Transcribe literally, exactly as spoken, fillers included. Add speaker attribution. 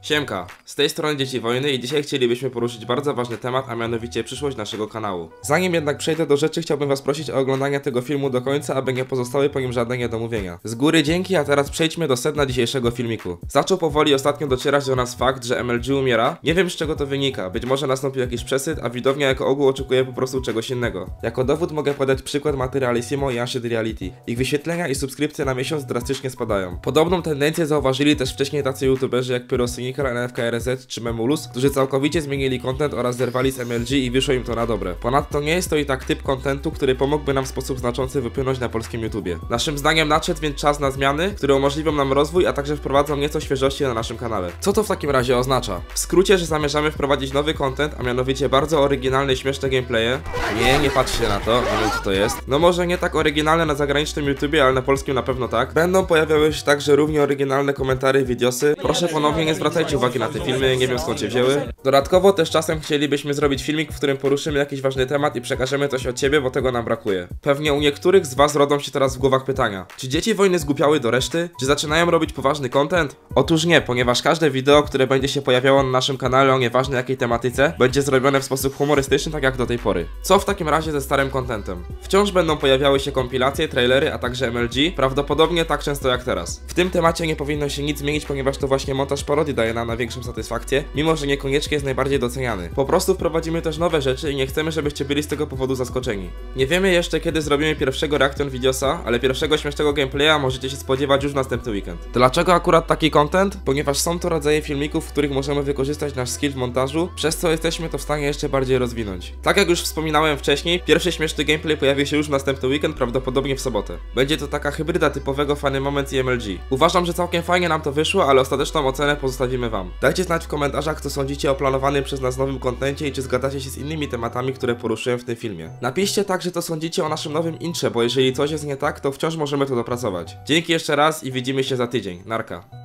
Speaker 1: Siemka, z tej strony Dzieci Wojny i dzisiaj chcielibyśmy poruszyć bardzo ważny temat, a mianowicie przyszłość naszego kanału. Zanim jednak przejdę do rzeczy, chciałbym was prosić o oglądanie tego filmu do końca, aby nie pozostały po nim żadne niedomówienia. Z góry dzięki, a teraz przejdźmy do sedna dzisiejszego filmiku. Zaczął powoli ostatnio docierać do nas fakt, że M L G umiera. Nie wiem z czego to wynika, być może nastąpił jakiś przesyt, a widownia jako ogół oczekuje po prostu czegoś innego. Jako dowód mogę podać przykład Materialissimo i Unshade Reality. Ich wyświetlenia i subskrypcje na miesiąc drastycznie spadają. Podobną tendencję zauważyli też wcześniej tacy youtuberzy jak Pyrocynical, N F K R Z czy Memulus, którzy całkowicie zmienili content oraz zerwali z M L G i wyszło im to na dobre. Ponadto nie jest to i tak typ contentu, który pomógłby nam w sposób znaczący wypłynąć na polskim YouTubie. Naszym zdaniem nadszedł więc czas na zmiany, które umożliwią nam rozwój, a także wprowadzą nieco świeżości na naszym kanale. Co to w takim razie oznacza? W skrócie, że zamierzamy wprowadzić nowy content, a mianowicie bardzo oryginalne i śmieszne gameplaye. Nie, nie patrzcie na to, nie wiem co to jest. No może nie tak oryginalne na zagranicznym YouTubie, ale na polskim na pewno tak. Będą pojawiały się także równie oryginalne komentarze i videosy. Proszę ponownie nie zwracajcie uwagi na te filmy, nie wiem skąd się wzięły. Dodatkowo też czasem chcielibyśmy zrobić filmik, w którym poruszymy jakiś ważny temat i przekażemy coś od ciebie, bo tego nam brakuje. Pewnie u niektórych z was rodzą się teraz w głowach pytania. Czy Dzieci Wojny zgłupiały do reszty? Czy zaczynają robić poważny content? Otóż nie, ponieważ każde wideo, które będzie się pojawiało na naszym kanale o nieważnej jakiej tematyce, będzie zrobione w sposób humorystyczny, tak jak do tej pory. Co w takim razie ze starym contentem? Wciąż będą pojawiały się kompilacje, trailery, a także M L G, prawdopodobnie tak często jak teraz. W tym temacie nie powinno się nic zmienić, ponieważ to właśnie montaż parodii daje nam największą satysfakcję, mimo że niekoniecznie jest najbardziej doceniany. Po prostu wprowadzimy też nowe rzeczy i nie chcemy, żebyście byli z tego powodu zaskoczeni. Nie wiemy jeszcze kiedy zrobimy pierwszego reaction videosa, ale pierwszego śmiesznego gameplaya możecie się spodziewać już w następny weekend. Dlaczego akurat taki content? Ponieważ są to rodzaje filmików, w których możemy wykorzystać nasz skill w montażu, przez co jesteśmy to w stanie jeszcze bardziej rozwinąć. Tak jak już wspominałem wcześniej, pierwszy śmieszny gameplay pojawi się już w następny weekend, prawdopodobnie w sobotę. Będzie to taka hybryda typowego Funny Moments i M L G. Uważam, że całkiem fajnie nam to wyszło, ale ostateczną ocenę pozostawimy wam. Dajcie znać w komentarzach, co sądzicie o planowanym przez nas nowym kontencie i czy zgadzacie się z innymi tematami, które poruszyłem w tym filmie. Napiszcie także, co sądzicie o naszym nowym intrze, bo jeżeli coś jest nie tak, to wciąż możemy to dopracować. Dzięki jeszcze raz i widzimy się za tydzień. Narka.